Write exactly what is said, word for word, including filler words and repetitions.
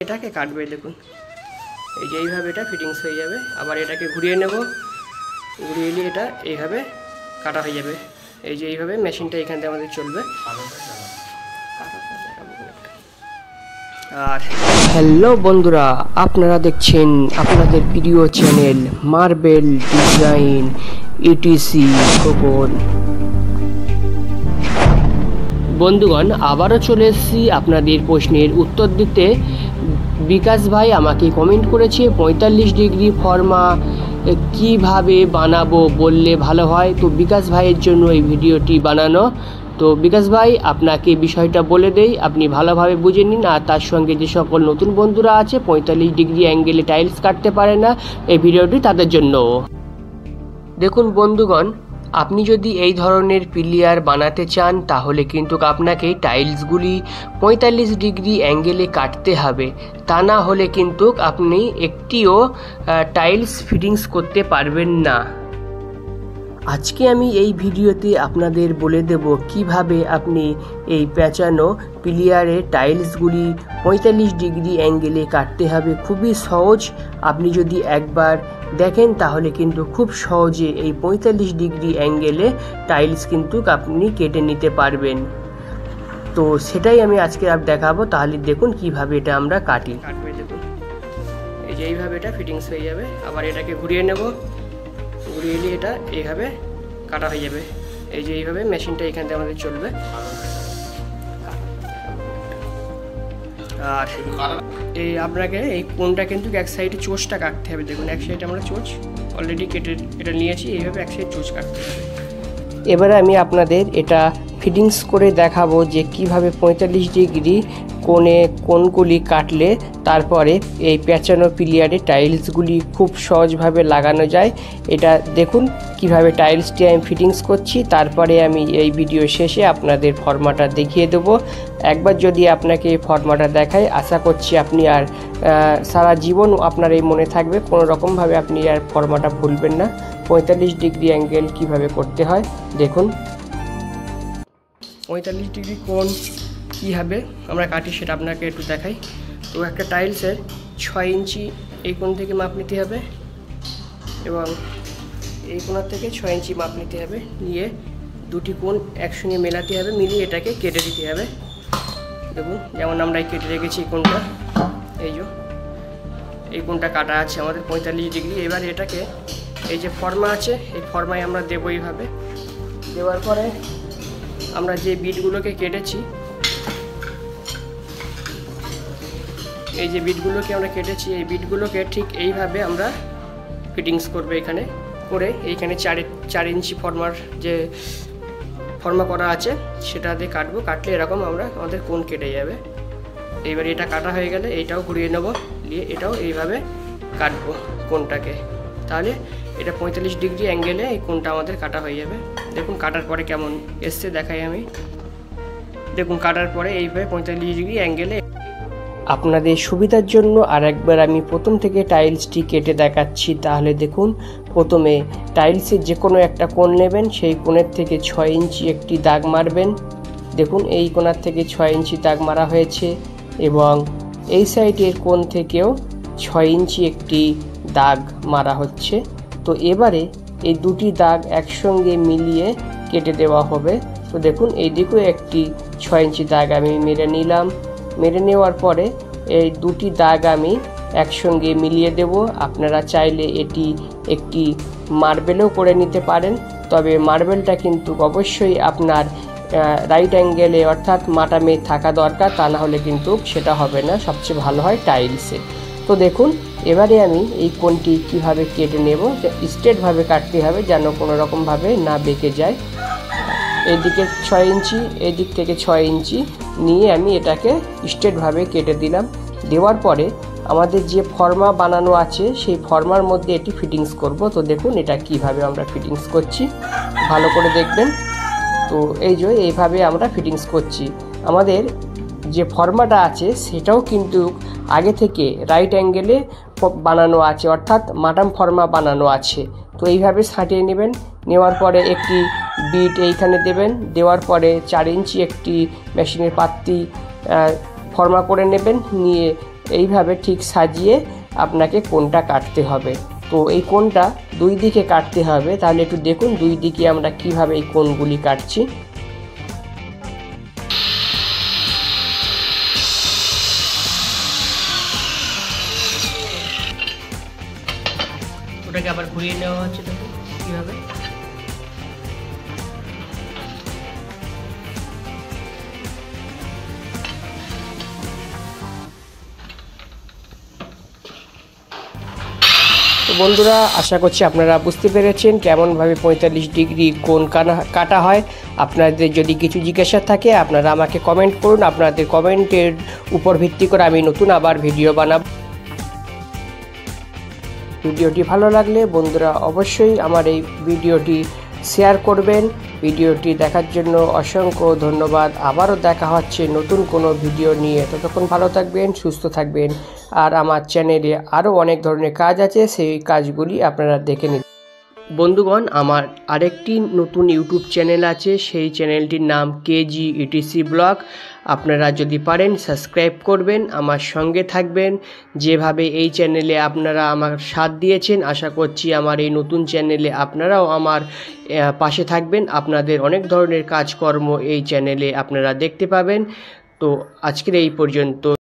এটাকে কাটবে দেখুন, এই যে এইভাবে এটা ফিটিংস হয়ে যাবে। আবার এটাকে ঘুরিয়ে নেব, ঘুরিয়ে নিয়ে এটা এইভাবে কাটা হয়ে যাবে। এই যে এইভাবে মেশিনটা এখান থেকে আমাদের চলবে। আর হ্যালো বন্ধুরা, আপনারা দেখছেন আপনাদের প্রিয় চ্যানেল মার্বেল ডিজাইন ইটিসি খবর। বন্ধুগণ, আবারও চলে এসেছি আপনাদের প্রশ্নের উত্তর দিতে। বিকাশ ভাই আমাকে কমেন্ট করেছে পঁয়তাল্লিশ ডিগ্রি ফর্মা কিভাবে বানাবো বললে ভালো হয়। তো বিকাশ ভাইয়ের জন্য এই ভিডিওটি বানানো। তো বিকাশ ভাই, আপনাকে বিষয়টা বলে দেই, আপনি ভালোভাবে বুঝে নিন। আর তার সঙ্গে যে সকল নতুন বন্ধুরা আছে পঁয়তাল্লিশ ডিগ্রি অ্যাঙ্গেলে টাইলস কাটতে পারে না, এই ভিডিওটি তাদের জন্য। দেখুন বন্ধুগণ, আপনি যদি এই ধরনের পিলিয়ার বানাতে চান তাহলে কিন্তু আপনাকে টাইলসগুলি পঁয়তাল্লিশ ডিগ্রি অ্যাঙ্গেলে কাটতে হবে। তা না হলে কিন্তু আপনি একটিও টাইলস ফিটিংস করতে পারবেন না। আজকে আমি এই ভিডিওতে আপনাদের বলে দেব কিভাবে আপনি এই পেঁচানো পিলিয়ারে টাইলসগুলি পঁয়তাল্লিশ ডিগ্রি অ্যাঙ্গেলে কাটতে হবে। খুবই সহজ, আপনি যদি একবার দেখেন তাহলে কিন্তু খুব সহজে এই পঁয়তাল্লিশ ডিগ্রি অ্যাঙ্গেলে টাইলস কিন্তু আপনি কেটে নিতে পারবেন। তো সেটাই আমি আজকে আর দেখাবো। তাহলে দেখুন কিভাবে এটা আমরা কাটি। কাটবে দেখুন, এই যে এইভাবে এটা ফিটিংস হয়ে যাবে। আবার এটাকে ঘুরিয়ে নেব, ঘুরিয়ে নিয়ে এটা এইভাবে কাটা হয়ে যাবে। এই যে এইভাবে মেশিনটা এখান থেকে আমাদের চলবে। আর এই আপনাকে এই কোনটা কিন্তু এক সাইডে চোচটা কাটতে হবে। দেখুন এক সাইডে আমরা চোচ অলরেডি কেটে এটা নিয়েছি, এইভাবে এক সাইড চোচ কাটতে হবে। এবারে আমি আপনাদের এটা ফিটিংস করে দেখাবো যে কিভাবে পঁয়তাল্লিশ ডিগ্রি কোণে কোণগুলি কাটলে তারপরে এই পেঁচানো পিলিয়ারে টাইলসগুলি খুব সহজভাবে লাগানো যায়। এটা দেখুন কিভাবে টাইলসটি আমি ফিটিংস করছি। তারপরে আমি এই ভিডিও শেষে আপনাদের ফর্মাটা দেখিয়ে দেবো। একবার যদি আপনাকে এই ফর্মাটা দেখাই, আশা করছি আপনি আর সারা জীবন আপনার এই মনে থাকবে, কোনো রকমভাবে আপনি আর ফর্মাটা ভুলবেন না। পঁয়তাল্লিশ ডিগ্রি অ্যাঙ্গেল কিভাবে করতে হয় দেখুন। পঁয়তাল্লিশ ডিগ্রি কোণ কীভাবে আমরা কাটি সেটা আপনাকে একটু দেখাই। তো একটা টাইলসের ছয় ইঞ্চি এই কোণ থেকে মাপ নিতে হবে এবং এই কোণার থেকে ছয় ইঞ্চি মাপ নিতে হবে। নিয়ে দুটি কোণ একসঙ্গে মেলাতে হবে, মিলিয়ে এটাকে কেটে দিতে হবে। দেখুন যেমন আমরা কেটে রেখেছি এই কোণটা, এই যে এই কোণটা কাটা আছে আমাদের পঁয়তাল্লিশ ডিগ্রি। এবার এটাকে এই যে ফর্মা আছে এই ফর্মায় আমরা দেবো। এইভাবে দেওয়ার পরে আমরা যে বিটগুলোকে কেটেছি, এই যে বিটগুলোকে আমরা কেটেছি এই বিটগুলোকে ঠিক এইভাবে আমরা ফিটিংস করবো। এখানে করে এইখানে চার চার ইঞ্চি ফর্মার যে ফর্মা করা আছে সেটা দিয়ে কাটবো। কাটলে এরকম আমরা আমাদের কোণ কেটে যাবে। এইবার এটা কাটা হয়ে গেলে এইটাও ঘুরিয়ে নেবো, নিয়ে এটাও এইভাবে কাটবো কোণটাকে। তাহলে এটা পঁয়তাল্লিশ ডিগ্রি অ্যাঙ্গেলে এই কোণটা আমাদের কাটা হয়ে যাবে। দেখুন কাটার পরে কেমন এসছে দেখাই আমি। দেখুন কাটার পরে এইভাবে পঁয়তাল্লিশ ডিগ্রি অ্যাঙ্গেলে। আপনাদের সুবিধার জন্য আর একবার আমি প্রথম থেকে টাইলসটি কেটে দেখাচ্ছি। তাহলে দেখুন, প্রথমে টাইলসের যে কোনো একটা কোণ নেবেন, সেই কোণের থেকে ছয় ইঞ্চি একটি দাগ মারবেন। দেখুন এই কোণার থেকে ছয় ইঞ্চি দাগ মারা হয়েছে এবং এই সাইডের কোণ থেকেও ছয় ইঞ্চি একটি দাগ মারা হচ্ছে। তো এবারে এই দুটি দাগ একসঙ্গে মিলিয়ে কেটে দেওয়া হবে। তো দেখুন এই দিকেও একটি ছয় ইঞ্চি দাগ আমি মেরে নিলাম। মেরে নেওয়ার পরে এই দুটি দাগ আমি একসঙ্গে মিলিয়ে দেব। আপনারা চাইলে এটি একটি মার্বেলও করে নিতে পারেন, তবে মার্বেলটা কিন্তু অবশ্যই আপনার রাইট অ্যাঙ্গেলে অর্থাৎ মাটামে থাকা দরকার, তা না হলে কিন্তু সেটা হবে না। সবচেয়ে ভালো হয় টাইলসে। তো দেখুন এবারে আমি এই কোণটি কিভাবে কেটে নেব, স্ট্রেটভাবে কাটতে হবে যেন কোনো রকমভাবে না বেঁকে যায়। এদিকে ছয় ইঞ্চি এদিক থেকে ছয় ইঞ্চি নিয়ে আমি এটাকে স্ট্রেটভাবে কেটে দিলাম। দেওয়ার পরে আমাদের যে ফর্মা বানানো আছে সেই ফর্মার মধ্যে এটি ফিটিংস করব। তো দেখুন এটা কিভাবে আমরা ফিটিংস করছি, ভালো করে দেখবেন। তো এই যে এইভাবে আমরা ফিটিংস করছি। আমাদের যে ফর্মাটা আছে সেটাও কিন্তু আগে থেকে রাইট অ্যাঙ্গেলে বানানো আছে, অর্থাৎ মাটাম ফর্মা বানানো আছে। তো এইভাবে ছাঁটিয়ে নেবেন। নেওয়ার পরে একটি বিট এইখানে দেবেন। দেওয়ার পরে চার ইঞ্চি একটি মেশিনের পাত্তি ফর্মা করে নেবেন। নিয়ে এইভাবে ঠিক সাজিয়ে আপনাকে কোণটা কাটতে হবে। তো এই কোণটা দুই দিকে কাটতে হবে, তাহলে একটু দেখুন দুই দিকে আমরা কিভাবে এই কোণগুলি কাটছি। ওটাকে আবার ঘুরিয়ে নেওয়া হচ্ছে, দেখুন কিভাবে। তো বন্ধুরা, আশা করছি আপনারা বুঝতে পেরেছেন কেমনভাবে পঁয়তাল্লিশ ডিগ্রি কোণ কাটা হয়। আপনাদের যদি কিছু জিজ্ঞাসা থাকে আপনারা আমাকে কমেন্ট করুন, আপনাদের কমেন্টের উপর ভিত্তি করে আমি নতুন আবার ভিডিও বানাবো। ভিডিওটি ভালো লাগলে বন্ধুরা অবশ্যই আমার এই ভিডিওটি শেয়ার করবেন। ভিডিওটি দেখার জন্য অসংখ্য ধন্যবাদ। আবারও দেখা হচ্ছে নতুন কোনো ভিডিও নিয়ে। ততক্ষণ ভালো থাকবেন, সুস্থ থাকবেন। আর আমার চ্যানেলে আরও অনেক ধরনের কাজ আছে, সেই কাজগুলি আপনারা দেখে নিন। বন্ধুগণ, আমার আরেকটি নতুন ইউটিউব চ্যানেল আছে, সেই চ্যানেলটির নাম কেজি ইটিসি ব্লগ। আপনারা যদি পারেন সাবস্ক্রাইব করবেন, আমার সঙ্গে থাকবেন। যেভাবে এই চ্যানেলে আপনারা আমার সাথ দিয়েছেন, আশা করছি আমার এই নতুন চ্যানেলে আপনারাও আমার পাশে থাকবেন। আপনাদের অনেক ধরনের কাজকর্ম এই চ্যানেলে আপনারা দেখতে পাবেন। তো আজকের এই পর্যন্ত।